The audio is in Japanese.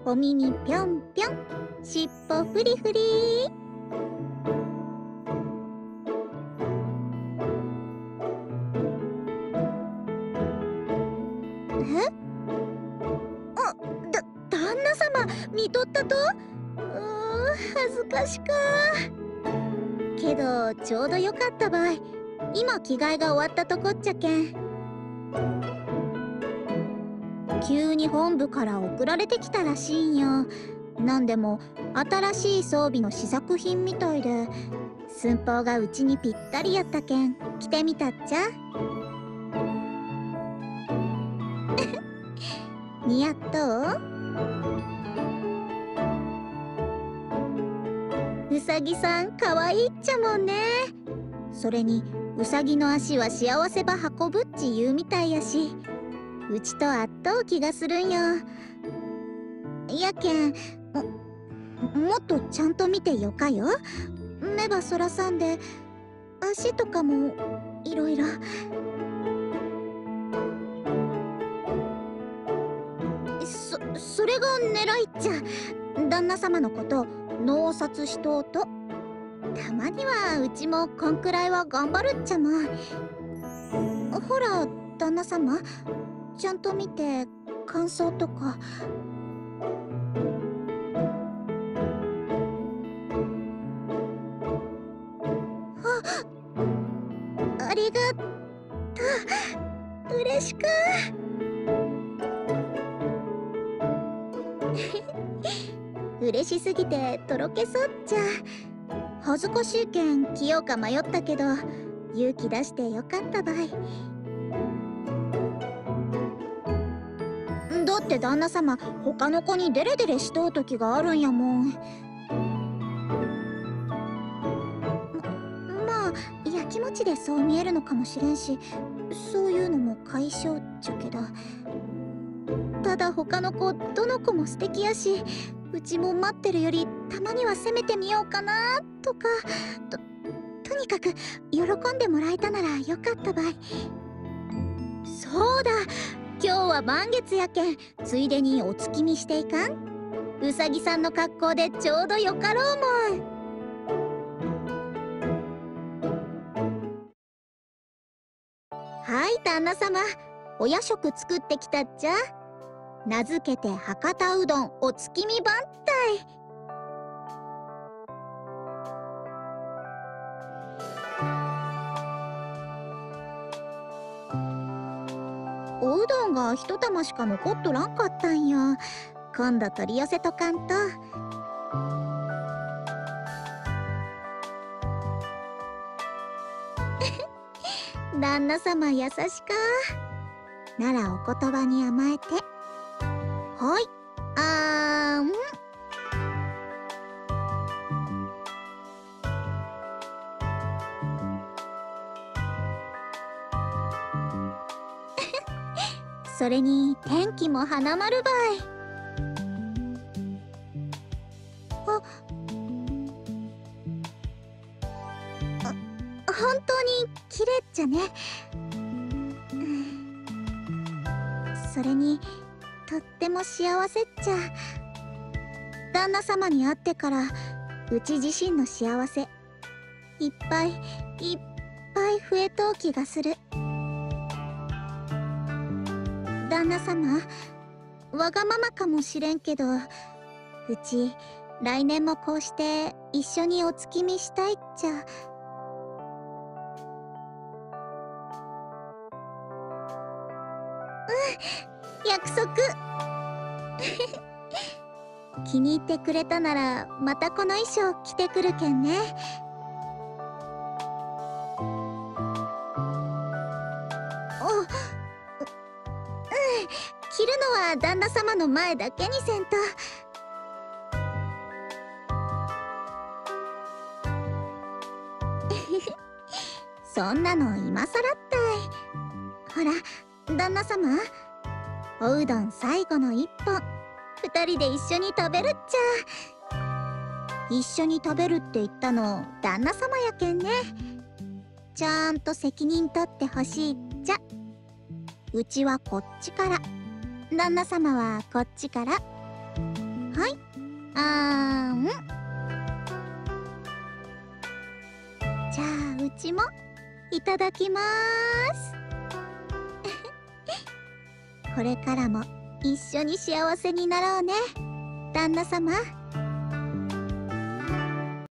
小耳ぴょんぴょん、しっぽふりふり。え？旦那様、見とったと？恥ずかしか。けどちょうどよかったばい。今着替えが終わったとこっちゃけん。急に本部から送られてきたらしいんよ。なんでも新しい装備の試作品みたいで、寸法がうちにぴったりやったけん着てみたっちゃ。似合っとう？うさぎさんかわいいっちゃもんね。それにうさぎの足は幸せば運ぶっち言うみたいやし、うちとあっとう気がするんよ。やけん もっとちゃんと見てよかよ。目ばそらさんで足とかもいろいろ。それが狙いっちゃ。旦那様のこと脳殺しとうと。たまにはうちもこんくらいは頑張るっちゃもん。ほら旦那様、ちゃんと見て感想とか。ありがとう。嬉しか。嬉しすぎてとろけそっちゃ。恥ずかしいけん着ようか迷ったけど、勇気出してよかったばい。だって旦那様、他の子にデレデレしとう時があるんやもん。まあやきもちでそう見えるのかもしれんし、そういうのも解消っちゃけど、ただ他の子どの子も素敵やし、うちも待ってるよりたまには攻めてみようかなとか。とにかく喜んでもらえたならよかったばい。そうだ、今日は満月やけん、ついでにお月見していかん？うさぎさんの格好でちょうどよかろうもん。はい旦那様、お夜食作ってきたっちゃ。名付けて博多うどんお月見番たい。おうどんが一玉しか残っとらんかったんよ。今度取り寄せとかんと。旦那様優しか。ならお言葉に甘えて。はい、あーん。それに天気も花丸ばい。本当に綺麗っちゃね。それにとっても幸せっちゃ。旦那様に会ってからうち自身の幸せいっぱいいっぱい増えとう気がする。旦那様、わがままかもしれんけど、うち来年もこうして一緒にお月見したいっちゃ。約束。気に入ってくれたならまたこの衣装着てくるけんね。着るのは旦那様の前だけにせんと。そんなの今さらったい。ほら旦那様、おうどん最後の一本、二人で一緒に食べるっちゃ。一緒に食べるって言ったの旦那様やけんね。ちゃんと責任取ってほしいっちゃ。うちはこっちから、旦那様はこっちから。 はい、あーん。じゃあうちもいただきます。これからも一緒に幸せになろうね、旦那様。